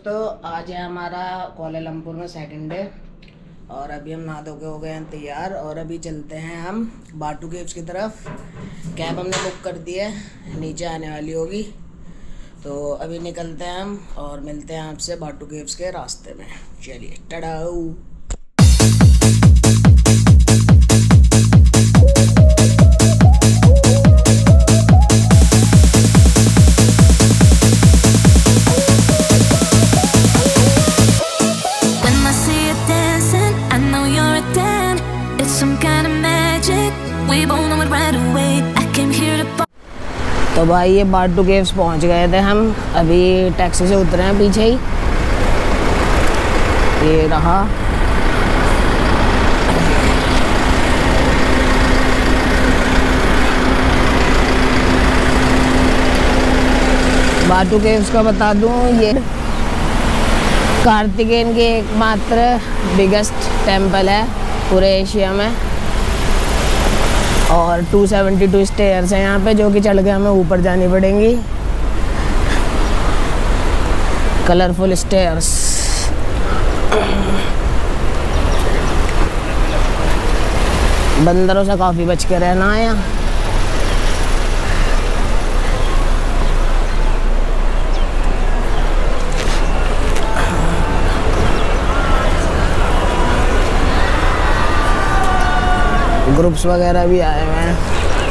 दोस्तों, आज है हमारा कोलालमपुर में सेकंड डे और अभी हम नहा धो के हो गए हैं तैयार और अभी चलते हैं हम बाटू केव्स की तरफ। कैब हमने बुक कर दी है, नीचे आने वाली होगी, तो अभी निकलते हैं हम और मिलते हैं आपसे बाटू केव्स के रास्ते में। चलिए टड़ाऊ। तो भाई ये बाटू केव्स पहुंच गए थे हम, अभी टैक्सी से उतरे हैं पीछे ही, ये रहा। बाटू केव्स का बता दूं, ये कार्तिकेयन की एकमात्र बिगेस्ट टेम्पल है पूरे एशिया में और 272 स्टेयर्स हैं यहाँ पे, जो कि चढ़ के हमें ऊपर जानी पड़ेंगी। Colourful stairs. बंदरों से काफ़ी बच के रहना है यहाँ। ग्रुप्स वगैरह भी आए हुए हैं।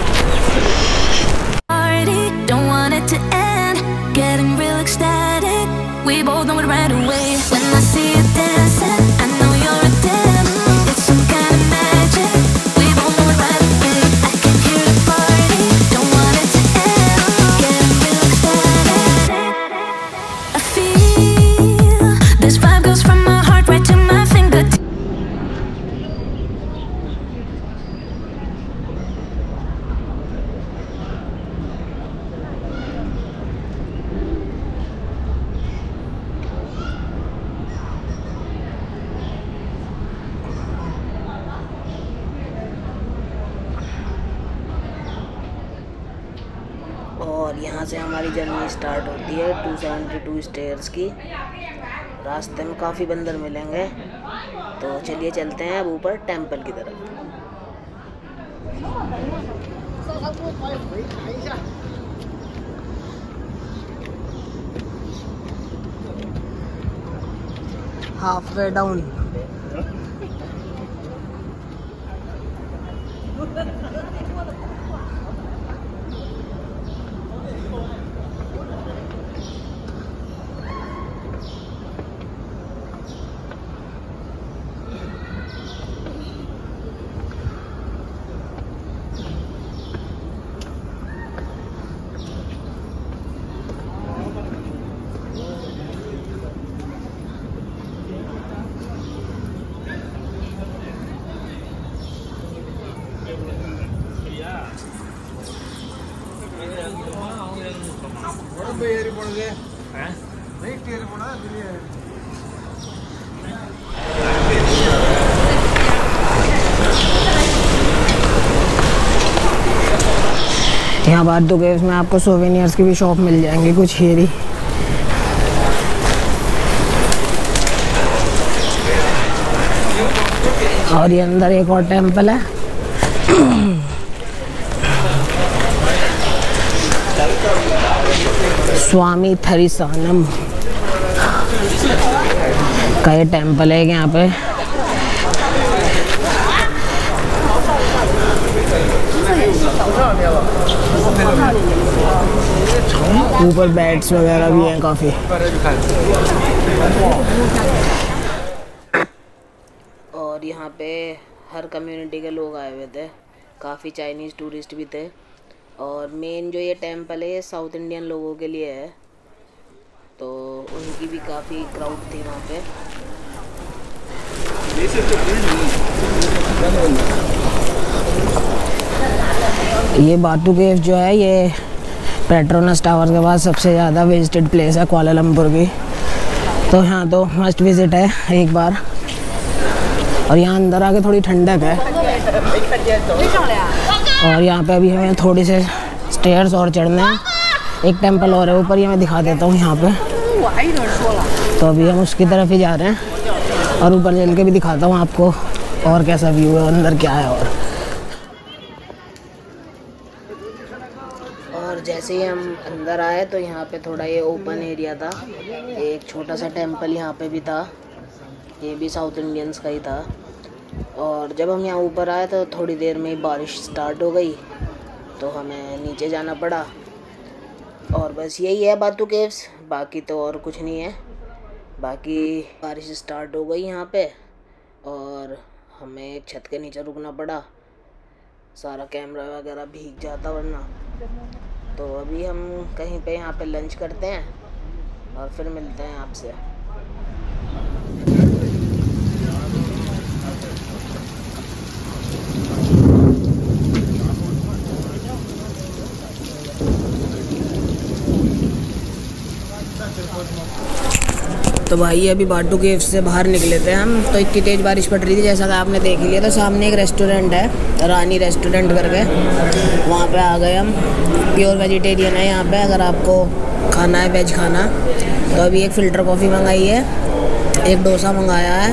और यहाँ से हमारी जर्नी स्टार्ट होती है 272 स्टेयर्स की। रास्ते में काफ़ी बंदर मिलेंगे, तो चलिए चलते हैं अब ऊपर टेंपल की तरफ। Half way down. यहाँ बाटू केव्स में आपको सोवेनियर्स की भी शॉप मिल जाएंगी कुछ हेरी। और ये अंदर एक और टेंपल है। स्वामी थरिसानम का ये टेंपल है यहाँ पे। ऊपर बैट्स वगैरह भी हैं काफ़ी। और यहाँ पे हर कम्युनिटी के लोग आए हुए थे, काफ़ी चाइनीज़ टूरिस्ट भी थे। और मेन जो ये टेंपल है ये साउथ इंडियन लोगों के लिए है, तो उनकी भी काफ़ी क्राउड थी वहाँ पे। ये बाटू केव्स जो है ये पेट्रोनस टावर के बाद सबसे ज़्यादा विजिटेड प्लेस है कोलालमपुर की, तो यहाँ तो मस्ट विजिट है एक बार। और यहाँ अंदर आके थोड़ी ठंडक है और यहाँ पे अभी हमें थोड़ी से स्टेयर्स और चढ़ने हैं। एक टेंपल और है ऊपर, ये मैं दिखा देता हूँ यहाँ पे। तो अभी हम उसकी तरफ ही जा रहे हैं और ऊपर चल के भी दिखाता हूँ आपको और कैसा व्यू है, अंदर क्या है। और जैसे ही हम अंदर आए तो यहाँ पे थोड़ा ये ओपन एरिया था, एक छोटा सा टेंपल यहाँ पे भी था, ये भी साउथ इंडियंस का ही था। और जब हम यहाँ ऊपर आए तो थोड़ी देर में ही बारिश स्टार्ट हो गई, तो हमें नीचे जाना पड़ा। और बस यही है बाटू केव्स, बाकी तो और कुछ नहीं है। बाकी बारिश स्टार्ट हो गई यहाँ पे और हमें एक छत के नीचे रुकना पड़ा, सारा कैमरा वगैरह भीग जाता वरना। तो अभी हम कहीं पे यहाँ पे लंच करते हैं और फिर मिलते हैं आपसे। तो भाई अभी बाटू केव्स से बाहर निकले थे हम, तो इतनी तेज़ बारिश पड़ रही थी जैसा कि आपने देख ही लिया। तो सामने एक रेस्टोरेंट है, रानी रेस्टोरेंट करके, वहाँ पे आ गए हम। प्योर वेजिटेरियन है यहाँ पे, अगर आपको खाना है वेज खाना। तो अभी एक फ़िल्टर कॉफ़ी मंगाई है, एक डोसा मंगाया है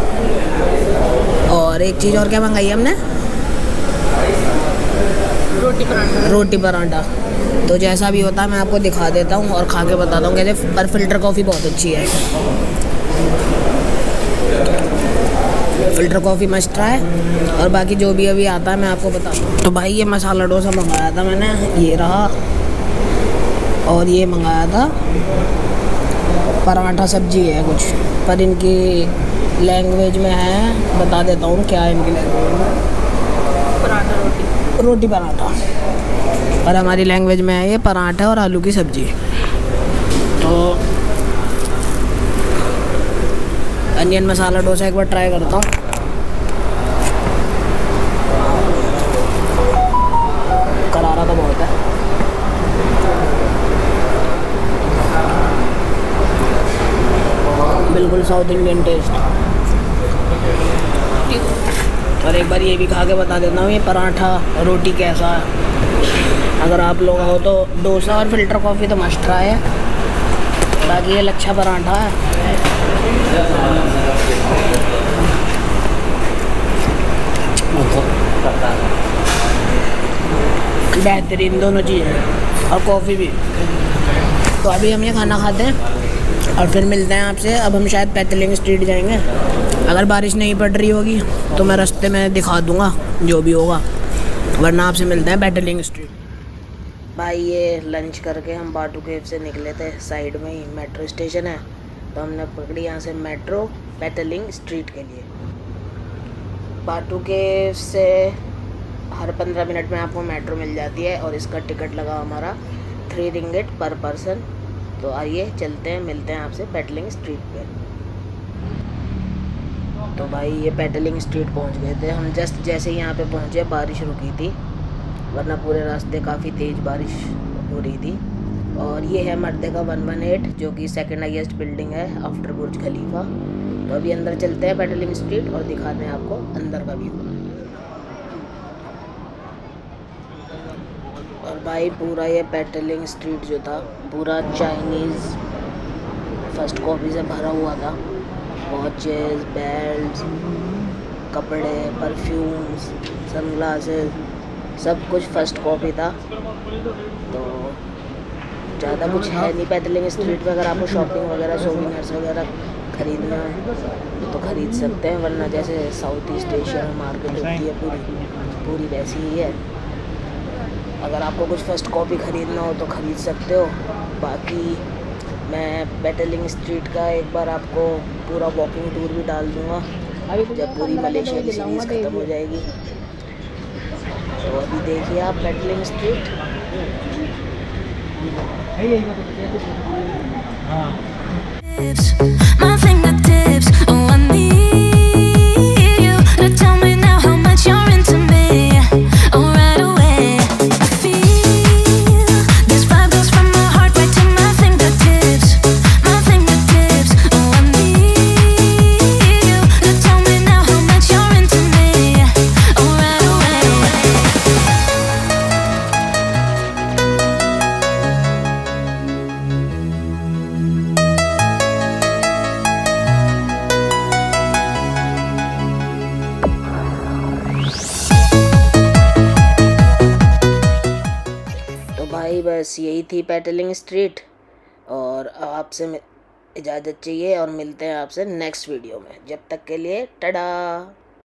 और एक चीज़ और क्या मंगाई है हमने, रोटी पराठा। तो जैसा भी होता है मैं आपको दिखा देता हूँ और खा के बताता हूँ कैसे। पर फ़िल्टर कॉफ़ी बहुत अच्छी है, फ़िल्टर कॉफ़ी मस्ट ट्राई। और बाकी जो भी अभी आता है मैं आपको बताता हूँ। तो भाई ये मसाला डोसा मंगाया था मैंने, ये रहा। और ये मंगाया था पराठा सब्जी है कुछ, पर इनकी लैंग्वेज में है, बता देता हूँ क्या है इनकी लैंग्वेज में। रोटी पराठा, और हमारी लैंग्वेज में है ये पराठा और आलू की सब्ज़ी। तो अनियन मसाला डोसा एक बार ट्राई करता हूँ। करारा तो बहुत है। बिल्कुल साउथ इंडियन टेस्ट। और एक बार ये भी खा के बता देता हूँ ये पराठा रोटी कैसा है। अगर आप लोग हो तो डोसा और फ़िल्टर कॉफ़ी तो मस्ट ट्राई है। बाकी ये लच्छा पराठा है, बेहतरीन दोनों चीज़ें, और कॉफ़ी भी। तो अभी हम ये खाना खाते हैं और फिर मिलते हैं आपसे। अब हम शायद पैथलिंग स्ट्रीट जाएंगे, अगर बारिश नहीं पड़ रही होगी तो मैं रास्ते में दिखा दूँगा जो भी होगा, वरना आपसे मिलते हैं पैथलिंग स्ट्रीट। भाई ये लंच करके हम बाटू केव से निकले थे, साइड में ही मेट्रो स्टेशन है, तो हमने पकड़ी यहाँ से मेट्रो पैथलिंग स्ट्रीट के लिए। बाटू केव से हर 15 मिनट में आपको मेट्रो मिल जाती है और इसका टिकट लगा हमारा 3 रिंगिट पर पर्सन। तो आइए चलते हैं, मिलते हैं आपसे पैथलिंग स्ट्रीट पे। तो भाई ये पैथलिंग स्ट्रीट पहुंच गए थे हम। जस्ट जैसे ही यहाँ पे पहुँचे बारिश रुकी थी, वरना पूरे रास्ते काफ़ी तेज़ बारिश हो रही थी। और ये है मर्देका 118, जो कि सेकंड हाईएस्ट बिल्डिंग है आफ्टर बुर्ज खलीफा। तो अभी अंदर चलते हैं पैथलिंग स्ट्रीट और दिखाते हैं आपको अंदर का व्यू। और भाई पूरा ये पैथलिंग स्ट्रीट जो था पूरा चाइनीज़ फर्स्ट कॉपी से भरा हुआ था। वॉचेस, बेल्ट्स, कपड़े, परफ्यूम्स, सनग्लासेस, सब कुछ फर्स्ट कॉपी था। तो ज़्यादा कुछ है नहीं पैथलिंग स्ट्रीट पे। अगर आपको शॉपिंग वगैरह, सोविनियर्स वगैरह ख़रीदना है तो ख़रीद सकते हैं, वरना जैसे साउथ ईस्ट एशिया में मार्केट होती है पूरी वैसी ही है। अगर आपको कुछ फ़र्स्ट कॉपी ख़रीदना हो तो ख़रीद सकते हो। बाकी मैं पैथलिंग स्ट्रीट का एक बार आपको पूरा वॉकिंग टूर भी डाल दूँगा जब पूरी मलेशिया की सीरीज़ ख़त्म हो जाएगी। तो अभी देखिए आप Petaling Street. My fingertips, oh I need you to tell me now how much you're into me. Oh right away, I feel this vibe goes from my heart right to my fingertips. My fingertips, oh I need you to tell me now how much you're into me. Oh right away. बस यही थी पेटलिंग street, और आपसे इजाज़त चाहिए और मिलते हैं आपसे नेक्स्ट वीडियो में। जब तक के लिए टाटा।